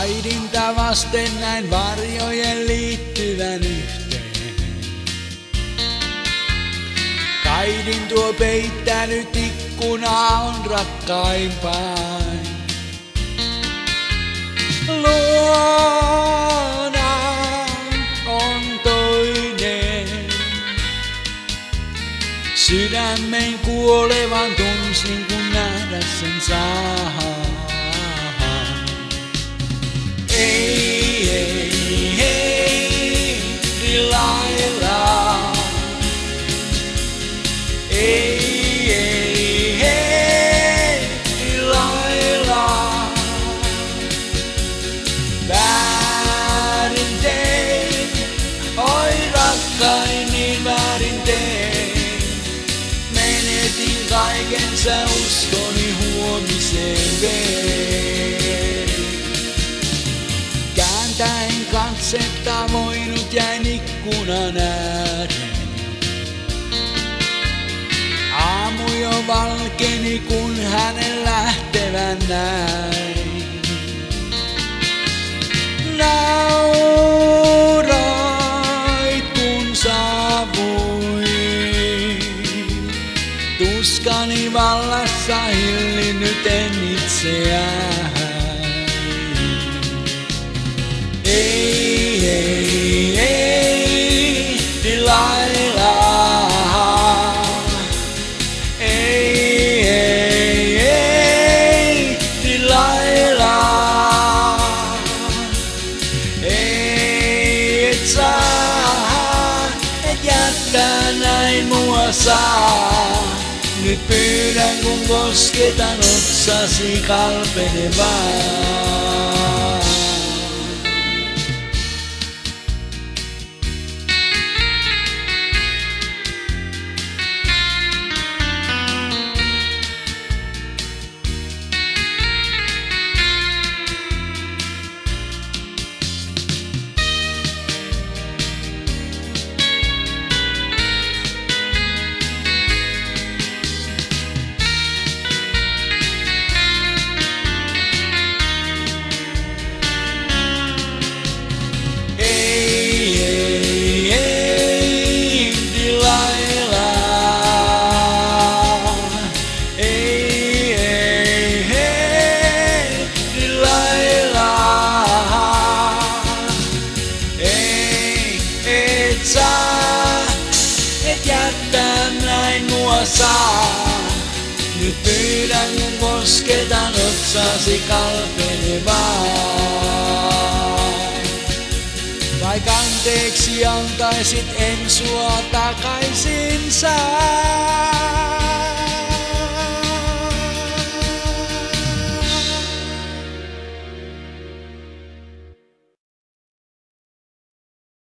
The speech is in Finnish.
Äidintä vasten näin varjojen liittyvän yhteen. Kaidin tuo peittänyt ikkuna on rakkaimpain. Luona on toinen. Sydämen kuolevan tunsin kun nähdä sen saa. Ei, Delilah. Ei, Delilah. Väärin tein, oi rakkain niin väärin tein. Menetin kaiken sä uskoni huomiseen vein. Kääntäen katsetta voinut jäin ikkunan ääreen. Aamu jo valkeni kun hänen lähtevän näin. Nauroit kun saavuin. Tuskani vallassa hillinnyt en itseään. Ei, Delilah. Ei, Delilah. Ei, et saa, et jättää näin mua saa. Nyt pyydän kun kosketan otsasi kalpenevaa. Et jättää näin mua saa. Nyt pyydän kun kosketan otsasi kalpenevaa. Vaik anteeksi antaisit en sua takaisin saa.